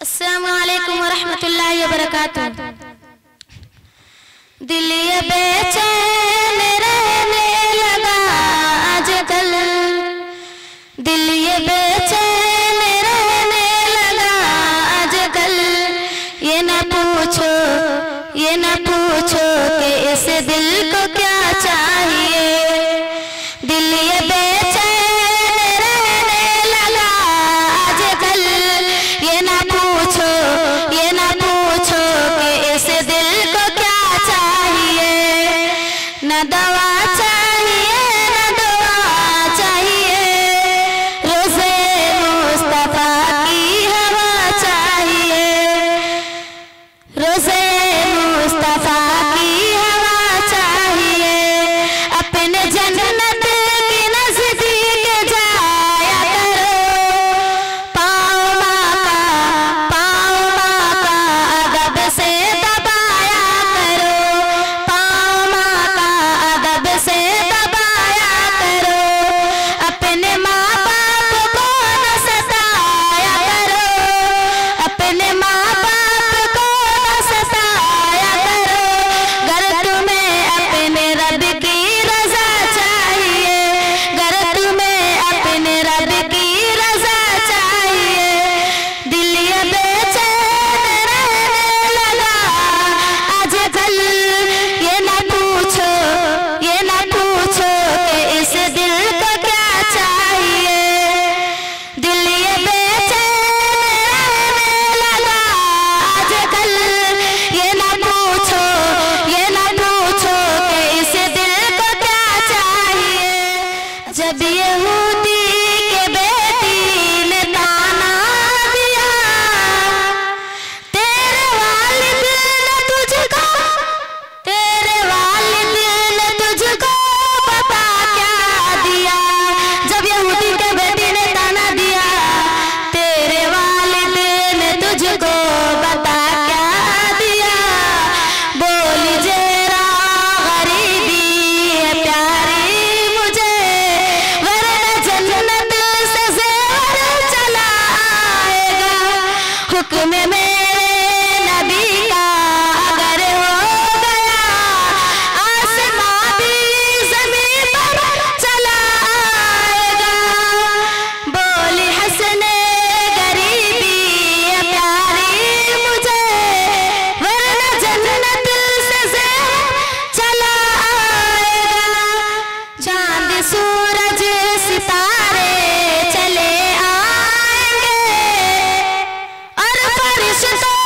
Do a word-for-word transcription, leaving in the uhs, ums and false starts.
अस्सलामु अलैकुम वरहमतुल्लाहि वबरकातुह। दिल ये बेचैन रहने लगा आजकल, दिल ये बेचैन रहने लगा आजकल। ये ना पूछो ये ना पूछो कि इस दिल को क्या चाहिए। दिल ये बेचैन रहने लगा आजकल। ये ना पूछो ये ना पूछो कि इस दिल को क्या चाहिए। न दवा चाहिए न दवा चाहिए, रोज़े मुस्तफा की हवा चाहिए। रोज़े मुस्तफा की हवा चाहिए। अपने जन्नत की नज़दीक जाया करो, पाँव माँ का पाँव माँ का अदब से दबाया करो, पाँव माँ का अदब से दबाया करो। अपने माँ बाप को न सताया करो, अपने माँ बाप को न सताया करो। गर तुम्हें अपने रब की रज़ा चाहिए, गर तुम्हें अपने रब की रज़ा चाहिए। दिल ये बेचैन रहने लगा आजकल। ये ना पूछो ये ना पूछो कि इस दिल को क्या चाहिए। दिल ये बेचैन रहने लगा आजकल। ये ना पूछो ये ना पूछो कि इस दिल को क्या चाहिए। जब यहूदी के बेटी ने ताना दिया, तेरे वालिद ने तुझको तेरे वालिद ने तुझको बता क्या दिया। जब यहूदी के बेटी ने ताना दिया, तेरे वालिद ने तुझको बता क्या दिया। बोली जरा गरीबी है प्यारी मुझे, वरना जन्नत से ज़ेवर चला आएगा। हुक्म मेरे नबी का अगर हो गया, आसमां भी ज़मीन पर चला आएगा। बोली हसने गरीबी है प्यारी मुझे, वरना जन्नत से ज़ेवर चला आएगा। चांद सूरज सितारे चले आएंगे और फरिश्तों